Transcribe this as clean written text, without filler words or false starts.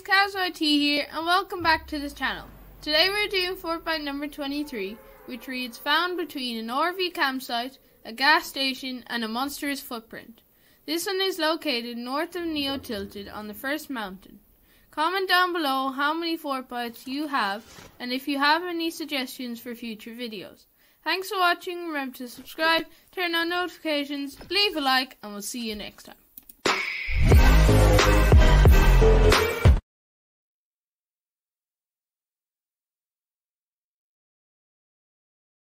CasIT here, and welcome back to this channel. Today we're doing Fortbyte number 23, which reads found between an RV campsite, a gas station, and a monstrous footprint. This one is located north of Neo Tilted on the first mountain. Comment down below how many Fortbytes you have, and if you have any suggestions for future videos. Thanks for watching, remember to subscribe, turn on notifications, leave a like, and we'll see you next time.